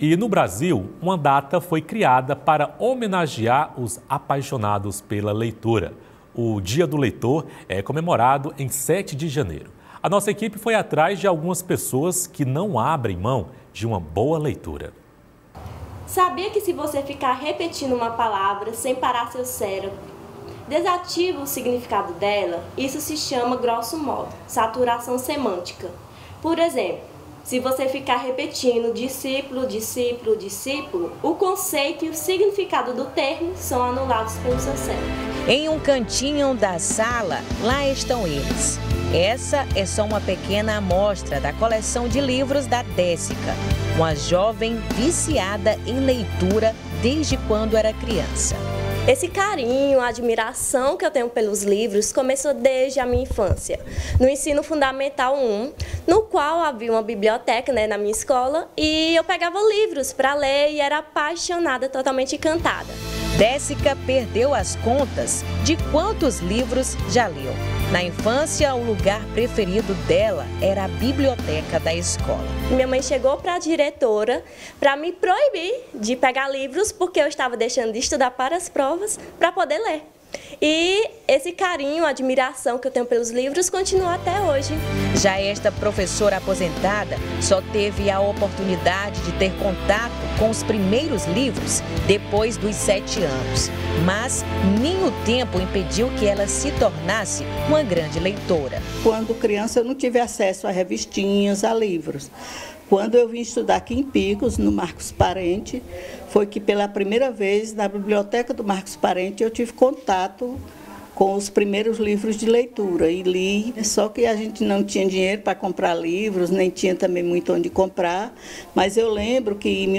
E no Brasil, uma data foi criada para homenagear os apaixonados pela leitura. O Dia do Leitor é comemorado em 7 de janeiro. A nossa equipe foi atrás de algumas pessoas que não abrem mão de uma boa leitura. Sabia que se você ficar repetindo uma palavra sem parar seu cérebro, desativa o significado dela? Isso se chama, grosso modo, saturação semântica. Por exemplo, se você ficar repetindo discípulo, discípulo, discípulo, o conceito e o significado do termo são anulados pelo seu cérebro. Em um cantinho da sala, lá estão eles. Essa é só uma pequena amostra da coleção de livros da Déssica, uma jovem viciada em leitura desde quando era criança. Esse carinho, a admiração que eu tenho pelos livros começou desde a minha infância, no ensino fundamental 1, no qual havia uma biblioteca, na minha escola, e eu pegava livros para ler e era apaixonada, totalmente encantada. Déssica perdeu as contas de quantos livros já leu. Na infância, o lugar preferido dela era a biblioteca da escola. Minha mãe chegou para a diretora para me proibir de pegar livros porque eu estava deixando de estudar para as provas para poder ler. E esse carinho, admiração que eu tenho pelos livros continua até hoje. Já esta professora aposentada só teve a oportunidade de ter contato com os primeiros livros depois dos 7 anos. Mas nem o tempo impediu que ela se tornasse uma grande leitora. Quando criança eu não tive acesso a revistinhas, a livros. Quando eu vim estudar aqui em Picos, no Marcos Parente, foi que pela primeira vez na biblioteca do Marcos Parente eu tive contato com os primeiros livros de leitura e li, só que a gente não tinha dinheiro para comprar livros, nem tinha também muito onde comprar, mas eu lembro que em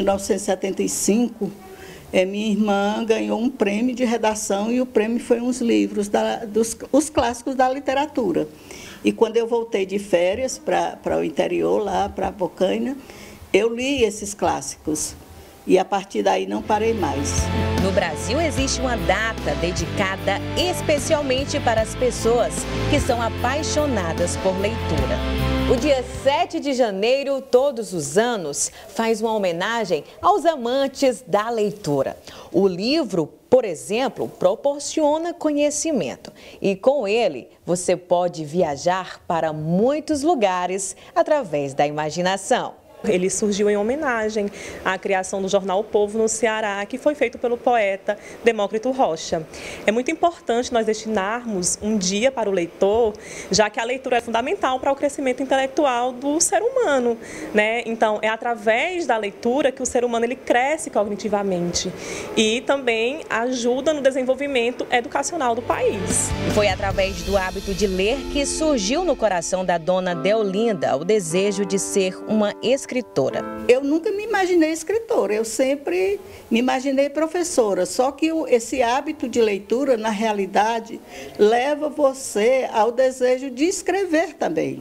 1975 minha irmã ganhou um prêmio de redação e o prêmio foi uns livros dos clássicos da literatura. E quando eu voltei de férias para o interior, lá para Bocaina, eu li esses clássicos. E a partir daí não parei mais. No Brasil existe uma data dedicada especialmente para as pessoas que são apaixonadas por leitura. O dia 7 de janeiro, todos os anos, faz uma homenagem aos amantes da leitura. O livro, por exemplo, proporciona conhecimento e com ele você pode viajar para muitos lugares através da imaginação. Ele surgiu em homenagem à criação do jornal O Povo no Ceará, que foi feito pelo poeta Demócrito Rocha. É muito importante nós destinarmos um dia para o leitor, já que a leitura é fundamental para o crescimento intelectual do ser humano, Então, é através da leitura que o ser humano ele cresce cognitivamente e também ajuda no desenvolvimento educacional do país. Foi através do hábito de ler que surgiu no coração da dona Deolinda o desejo de ser uma escritora. Eu nunca me imaginei escritora, eu sempre me imaginei professora, só que esse hábito de leitura, na realidade, leva você ao desejo de escrever também,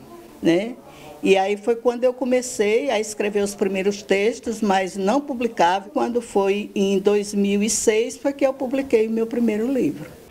E aí foi quando eu comecei a escrever os primeiros textos, mas não publicava. Quando foi em 2006, foi que eu publiquei o meu primeiro livro.